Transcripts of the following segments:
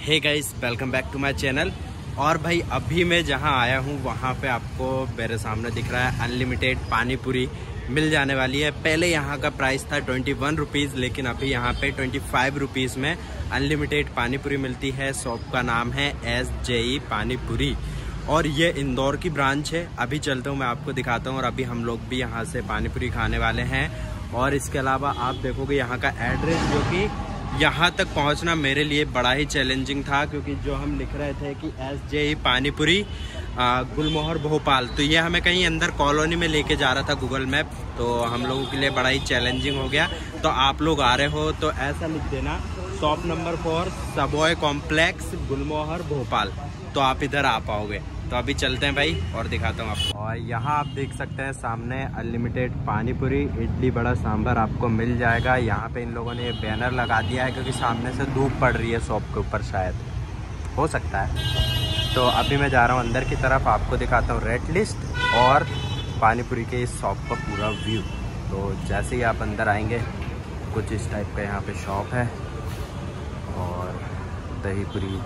Hey guys, welcome back to my channel. और भाई अभी मैं जहां आया हूं वहां पे आपको मेरे सामने दिख रहा है अनलिमिटेड पानी पूरी मिल जाने वाली है। पहले यहां का प्राइस था 21 रुपीज़, लेकिन अभी यहां पे 25 रुपीज़ में अनलिमिटेड पानी पूरी मिलती है। शॉप का नाम है SJE पानी पूरी और ये इंदौर की ब्रांच है। अभी चलता हूँ, मैं आपको दिखाता हूँ। और अभी हम लोग भी यहाँ से पानी पूरी खाने वाले हैं। और इसके अलावा आप देखोगे यहाँ का एड्रेस, जो कि यहाँ तक पहुँचना मेरे लिए बड़ा ही चैलेंजिंग था, क्योंकि जो हम लिख रहे थे कि SJE पानी पूरी गुलमोहर भोपाल, तो ये हमें कहीं अंदर कॉलोनी में लेके जा रहा था गूगल मैप, तो हम लोगों के लिए बड़ा ही चैलेंजिंग हो गया। तो आप लोग आ रहे हो तो ऐसा लिख देना, shop number 4 subway complex Gulmohar Bhopal, तो आप इधर आ पाओगे। तो अभी चलते हैं भाई और दिखाता हूँ आपको। और यहाँ आप देख सकते हैं सामने अनलिमिटेड पानी पूरी, इडली बड़ा सांभर आपको मिल जाएगा। यहाँ पे इन लोगों ने ये बैनर लगा दिया है क्योंकि सामने से धूप पड़ रही है शॉप के ऊपर, शायद हो सकता है। तो अभी मैं जा रहा हूँ अंदर की तरफ, आपको दिखाता हूँ रेट लिस्ट और पानी पूरी के इस शॉप का पूरा व्यू। तो जैसे ही आप अंदर आएंगे कुछ इस टाइप का यहाँ पे शॉप है। और दही पूरी,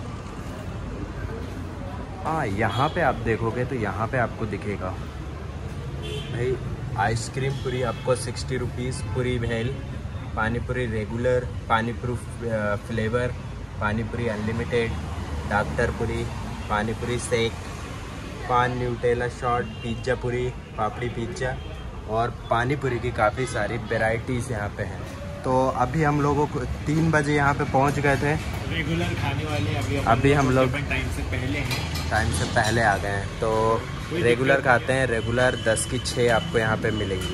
हाँ यहाँ पे आप देखोगे तो यहाँ पे आपको दिखेगा भाई आइसक्रीम पूरी आपको 60 रुपीज़, पूरी भेल, पानी पूरी रेगुलर, पानी पूरी फ्लेवर, पानी पूरी अनलिमिटेड, डॉक्टर पूरी, पानी पूरी सेक, पान न्यूटेला शॉट, पिज्ज़ा पूरी, पापड़ी पिज्ज़ा और पानी पूरी की काफ़ी सारी वेराइटीज़ यहाँ पे हैं। तो अभी हम लोगों को 3 बजे यहाँ पे पहुँच गए थे। रेगुलर खाने वाले अभी हम लोग टाइम से पहले आ गए हैं। तो रेगुलर खाते हैं, रेगुलर 10 की 6 आपको यहाँ पे मिलेगी।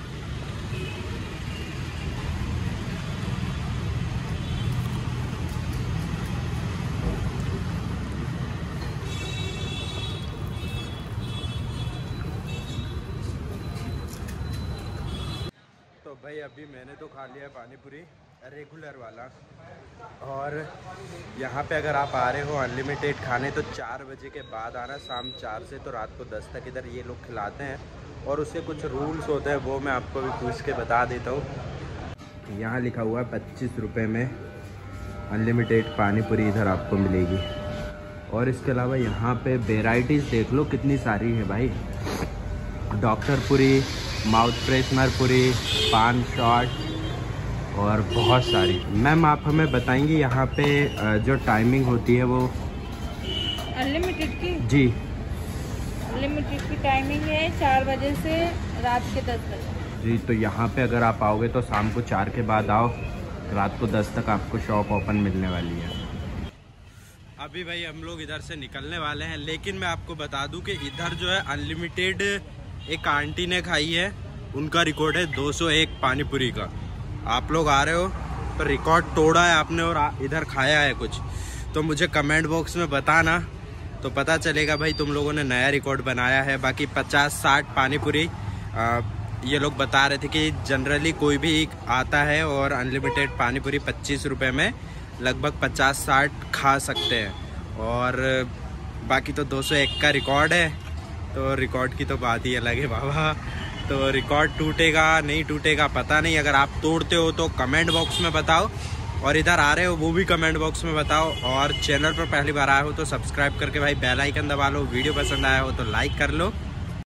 तो भाई अभी मैंने तो खा लिया पानी पूरी रेगुलर वाला। और यहाँ पे अगर आप आ रहे हो अनलिमिटेड खाने तो 4 बजे के बाद आना, शाम 4 से तो रात को 10 तक इधर ये लोग खिलाते हैं। और उससे कुछ रूल्स होते हैं, वो मैं आपको भी पूछ के बता देता हूँ। यहाँ लिखा हुआ है 25 रुपये में अनलिमिटेड पानी पूरी इधर आपको मिलेगी। और इसके अलावा यहाँ पे वेराइटीज़ देख लो कितनी सारी है भाई। डॉक्टर पूरी, माउथ फ्रेशनर पूरी, पान शॉट और बहुत सारी। मैम आप हमें बताएंगी यहाँ पे जो टाइमिंग होती है वो अनलिमिटेड की? जी, अनलिमिटेड की टाइमिंग है 4 बजे से रात के 10 बजे। जी, तो यहाँ पे अगर आप आओगे तो शाम को 4 के बाद आओ, रात को 10 तक आपको शॉप ओपन मिलने वाली है। अभी भाई हम लोग इधर से निकलने वाले हैं, लेकिन मैं आपको बता दूं कि इधर जो है अनलिमिटेड एक आंटी ने खाई है, उनका रिकॉर्ड है 201 पानी पूरी का। आप लोग आ रहे हो तो रिकॉर्ड तोड़ा है आपने और इधर खाया है कुछ, तो मुझे कमेंट बॉक्स में बताना, तो पता चलेगा भाई तुम लोगों ने नया रिकॉर्ड बनाया है। बाकी 50-60 पानी पूरी ये लोग बता रहे थे कि जनरली कोई भी आता है और अनलिमिटेड पानी पूरी 25 रुपये में लगभग 50-60 खा सकते हैं। और बाकी तो 201 का रिकॉर्ड है, तो रिकॉर्ड की तो बात ही अलग है बाबा। तो रिकॉर्ड टूटेगा नहीं टूटेगा पता नहीं। अगर आप तोड़ते हो तो कमेंट बॉक्स में बताओ, और इधर आ रहे हो वो भी कमेंट बॉक्स में बताओ। और चैनल पर पहली बार आए हो तो सब्सक्राइब करके भाई बेल आइकन दबा लो। वीडियो पसंद आया हो तो लाइक कर लो।